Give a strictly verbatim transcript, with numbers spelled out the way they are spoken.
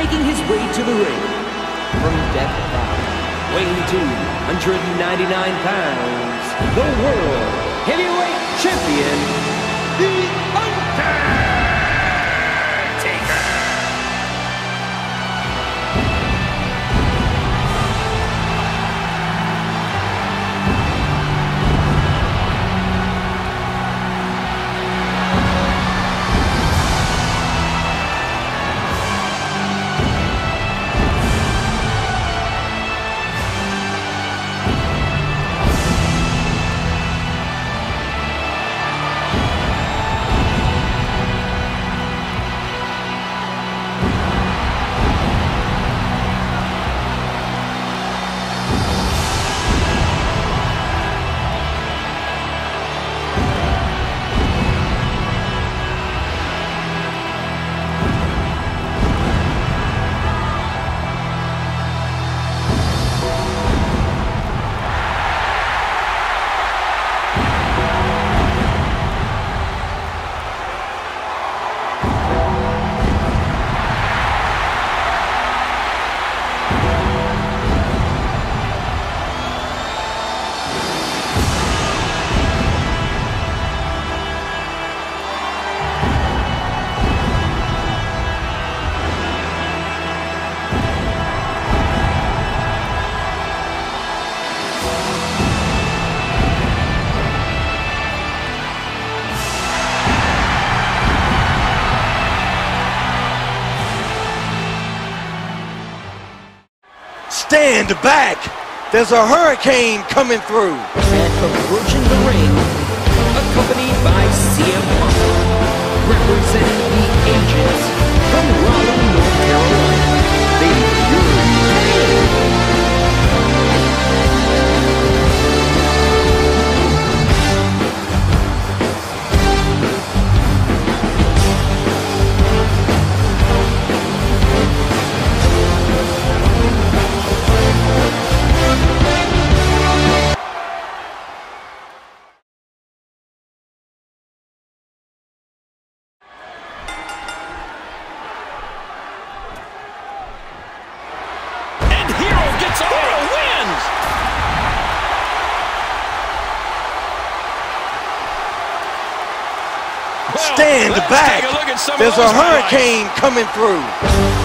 making his way to the ring from Death Valley, weighing two hundred ninety-nine pounds, the World Heavyweight Champion, The Undertaker! Stand back! There's a hurricane coming through! And approaching the ring, accompanied by C M Punk, representing the agents from Raleigh, North Carolina, the Fury. Stand back! There's a hurricane coming through!